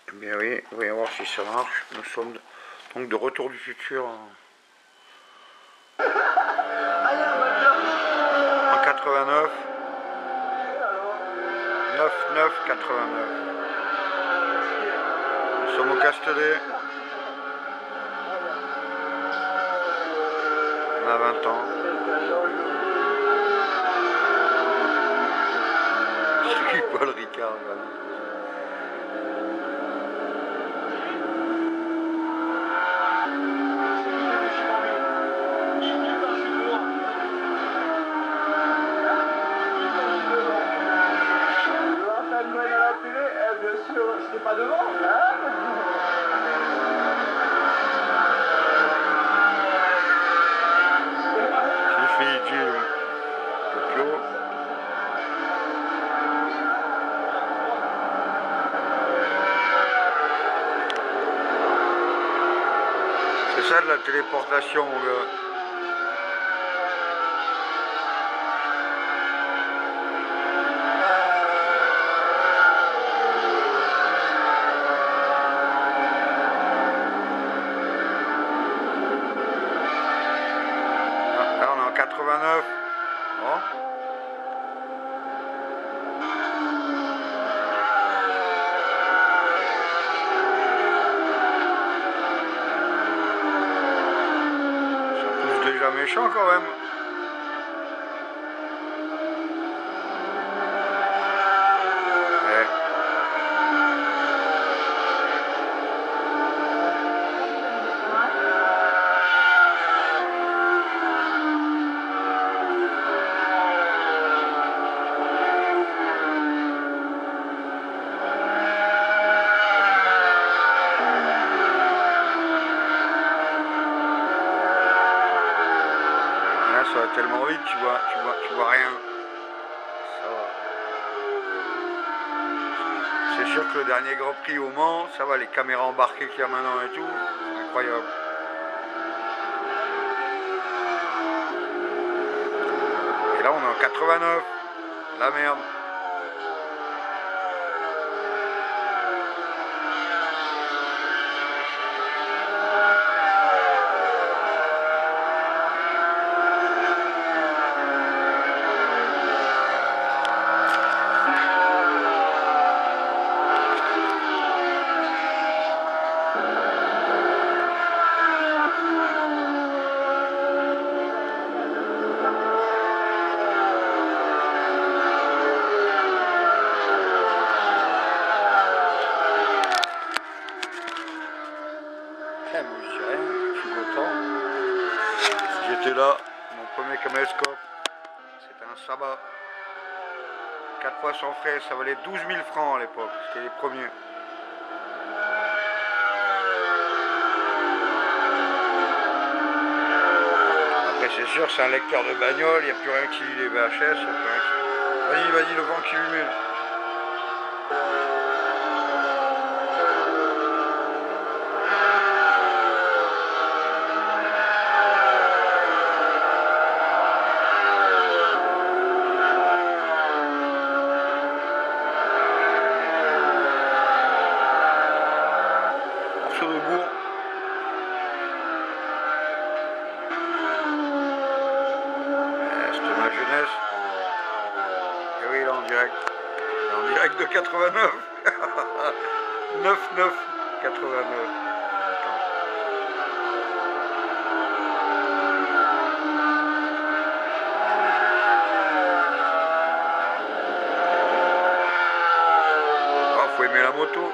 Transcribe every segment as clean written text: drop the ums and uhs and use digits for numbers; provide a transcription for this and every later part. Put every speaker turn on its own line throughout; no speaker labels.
Eh bien oui, on va voir si ça marche. Nous sommes donc de retour du futur en 89. 9-9-89. Nous sommes au Castellet. On a 20 ans. Je suis Paul Ricard.
C'était pas devant, hein?
J'ai fait Tokyo. C'est ça de la téléportation, mon gars. Là on est en 89. Bon. Ça pousse déjà méchant quand même. Ça va tellement vite, tu vois rien. Ça va. C'est sûr que le dernier Grand Prix au Mans, ça va, les caméras embarquées qu'il y a maintenant et tout, incroyable. Et là on est en 89, la merde. Moi je dis rien, je suis content. J'étais là, mon premier caméscope, c'était un Sabah. 4 fois sans frais, ça valait 12 000 francs à l'époque, c'était les premiers. Après c'est sûr, c'est un lecteur de bagnole, il n'y a plus rien qui lit les VHS, il n'y a plus rien qui... Vas-y, le vent qui lui met. Morceau de bourg. C'était ma jeunesse. Et oui, là en direct. En direct de 89. 9-9 89. Ah, faut aimer la moto.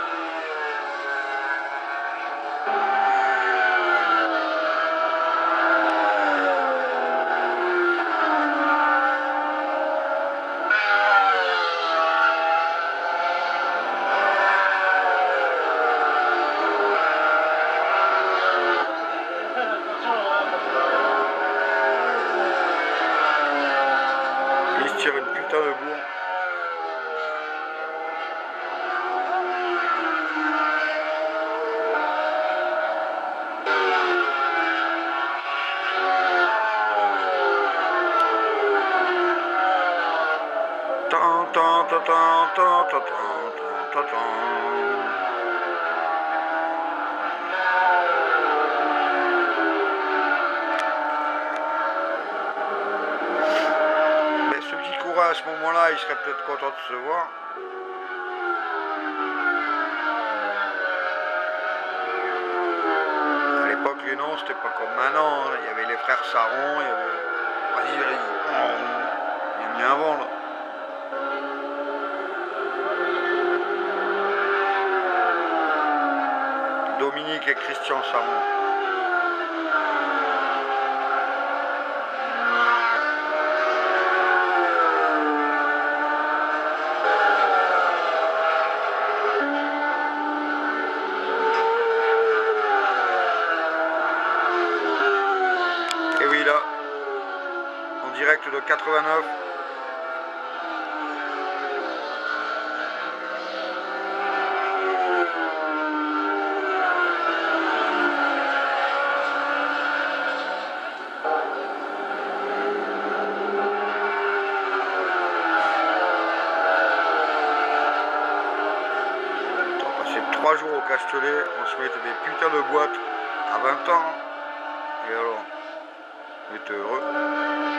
Il se tire une putain de bourre. Tan tan tan tan tan tan tan tan tan. voit à ce moment-là, il serait peut-être content de se voir. À l'époque, les noms, c'était pas comme maintenant. Il y avait les frères Saron, il y avait... Vas-y, il a mis un vent, là. Dominique et Christian Saron. Et oui, là, en direct de 89. On a passé 3 jours au Castellet, on se mettait des putains de boîtes à 20 ans. Et alors, on était heureux.